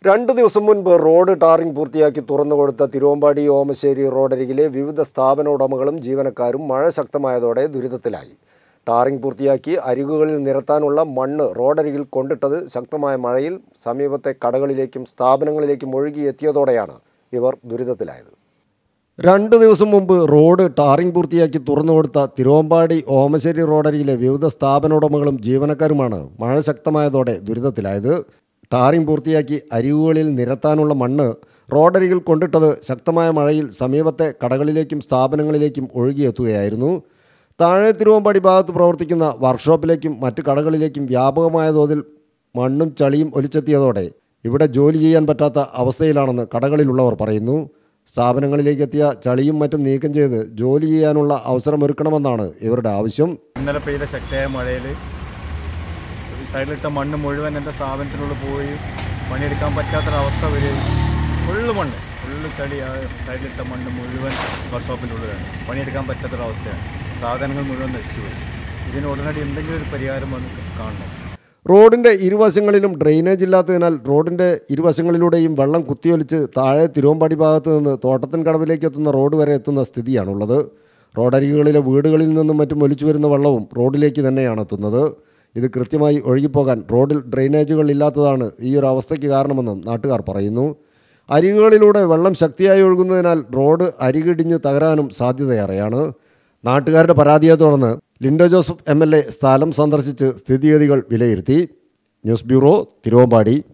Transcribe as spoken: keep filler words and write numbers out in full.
രണ്ട് ദിവസം മുൻപ് റോഡ് ടാറിംഗ് പൂർത്തിയാക്കി തുറന്നുകൊടുത്ത തിരുവമ്പാടി ഓമശ്ശേരി റോഡരികിലെ വിവിധ സ്ഥാപന ഉടമകളും ജീവനക്കാരും മഴ ശക്തമായതോടെ ദുരിതത്തിലായി. ടാറിംഗ് പൂർത്തിയാക്കി അരികുകളിൽ നിരത്താനുള്ള മണ്ണ് റോഡരികിൽ കൊണ്ടിട്ടത് ശക്തമായ മഴയിൽ സമീപത്തെ കടകളിലേക്കും സ്ഥാപനങ്ങളിലേക്കും ഒഴുകിയെത്തിയതോടെയാണ് ഇവർ ദുരിതത്തിലായത്. രണ്ട് ദിവസം മുമ്പ് റോഡ് ടാറിംഗ് പൂർത്തിയാക്കി തുറന്നുകൊടുത്ത തിരുവമ്പാടി ഓമശ്ശേരി റോഡരികിലെ വിവിധ സ്ഥാപന ഉടമകളും ജീവനക്കാരുമാണ് മഴ ശക്തമായതോടെ ദുരിതത്തിലായത്. ടാറിംഗ് പൂർത്തിയാക്കി അരികുകളിൽ നിരത്താനുള്ള മണ്ണ് റോഡരികിൽ കൊണ്ടിട്ടത് ശക്തമായ മഴയിൽ സമീപത്തെ കടകളിലേക്കും സ്ഥാപനങ്ങളിലേക്കും ഒഴുകിയെത്തുകയായിരുന്നു. താഴെ തിരുവമ്പാടി ഭാഗത്ത് പ്രവർത്തിക്കുന്ന വർക്ക്ഷോപ്പിലേക്കും മറ്റ് കടകളിലേക്കും വ്യാപകമായ തോതിൽ മണ്ണും ചളിയും ഒലിച്ചെത്തിയതോടെ ഇവിടെ ജോലി ചെയ്യാൻ പറ്റാത്ത അവസ്ഥയിലാണെന്ന് കടകളിലുള്ളവർ പറയുന്നു. സ്ഥാപനങ്ങളിലേക്കെത്തിയ ചളിയും മറ്റും നീക്കം ചെയ്ത് ജോലി ചെയ്യാനുള്ള അവസരമൊരുക്കണമെന്നാണ് ഇവരുടെ ആവശ്യം. ഇന്നലെ പെയ്ത ശക്തമായ മഴയിൽ സൈഡിലിട്ട മണ്ണ് മുഴുവൻ എൻ്റെ സ്ഥാപനത്തിനുള്ളിൽ പോയി പണിയെടുക്കാൻ പറ്റാത്തൊരവസ്ഥ വരികയും ഫുള്ള് മണ്ണ് ഫുള്ള് ചളി സൈഡിലിട്ട മണ്ണ് മുഴുവൻ വർക്ക്ഷോപ്പിൻ്റെ ഉള്ളിലാണ്. പണിയെടുക്കാൻ പറ്റാത്തൊരവസ്ഥയാണ്. സാധനങ്ങൾ മുഴുവൻ നശിച്ചുപോയി. ഇതിന് ഉടനടി എന്തെങ്കിലും ഒരു പരിഹാരം വന്ന് കാണണം. റോഡിൻ്റെ ഇരുവശങ്ങളിലും ഡ്രെയിനേജ് ഇല്ലാത്തതിനാൽ റോഡിൻ്റെ ഇരുവശങ്ങളിലൂടെയും വെള്ളം കുത്തിയൊലിച്ച് താഴെ തിരുവമ്പാടി ഭാഗത്ത് നിന്ന് തോട്ടത്തിൻ കടവിലേക്ക് എത്തുന്ന റോഡ് വരെ എത്തുന്ന സ്ഥിതിയാണുള്ളത്. റോഡരികുകളിലെ വീടുകളിൽ നിന്നും മറ്റും ഒലിച്ചു വരുന്ന വെള്ളവും റോഡിലേക്ക് തന്നെയാണ് എത്തുന്നത്. ഇത് കൃത്യമായി ഒഴുകിപ്പോകാൻ റോഡിൽ ഡ്രെയിനേജുകൾ ഇല്ലാത്തതാണ് ഈ ഒരു അവസ്ഥയ്ക്ക് കാരണമെന്നും നാട്ടുകാർ പറയുന്നു. അരികുകളിലൂടെ വെള്ളം ശക്തിയായി ഒഴുകുന്നതിനാൽ റോഡ് അരികിടിഞ്ഞ് തകരാനും സാധ്യതയേറെയാണ്. നാട്ടുകാരുടെ പരാതിയെ തുടർന്ന് Linto Joseph M L A സ്ഥലം സന്ദർശിച്ച് സ്ഥിതിഗതികൾ വിലയിരുത്തി. News bureau, Thiruvambady.